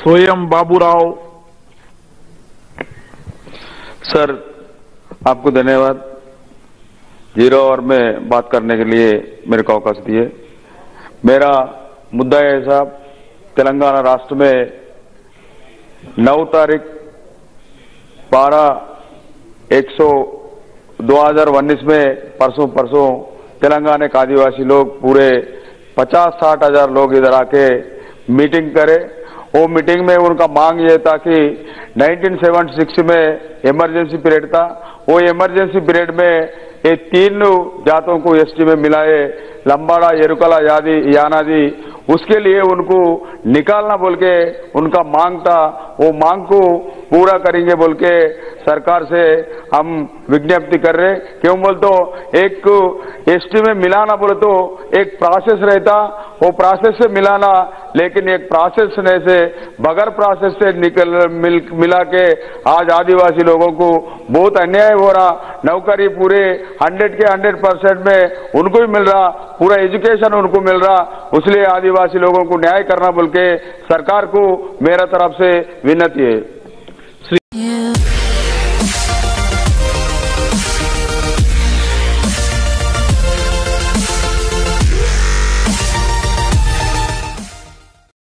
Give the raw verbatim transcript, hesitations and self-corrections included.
स्वयं बाबूराव। सर, आपको धन्यवाद जीरो आवर में बात करने के लिए मेरे को अवकाश दिए। मेरा मुद्दा है साहब, तेलंगाना राष्ट्र में नौ तारीख बारह एक सौ दो हजार उन्नीस में परसों परसों तेलंगाना के आदिवासी लोग पूरे पचास साठ हजार लोग इधर आके मीटिंग करे। वो मीटिंग में उनका मांग ये था कि उन्नीस सौ छिहत्तर में इमरजेंसी पीरियड था, वो इमरजेंसी पीरियड में ये तीन जातों को एसटी में मिलाए, लंबाड़ा, येरुकला, यादी, यानादी, उसके लिए उनको निकालना बोल के उनका मांग था। वो मांग को पूरा करेंगे बोल के सरकार से हम विज्ञप्ति कर रहे। क्यों बोल तो एक एसटी में मिलाना बोले तो एक प्रोसेस रहता, वो प्रोसेस से मिलाना, लेकिन एक प्रोसेस ने से बगैर प्रोसेस से निकल मिल, मिला के आज आदिवासी लोगों को बहुत अन्याय हो रहा। नौकरी पूरे हंड्रेड के हंड्रेड परसेंट में उनको ही मिल रहा, पूरा एजुकेशन उनको मिल रहा, इसलिए आदिवासी लोगों को न्याय करना बोल के सरकार को मेरा तरफ से विनती है।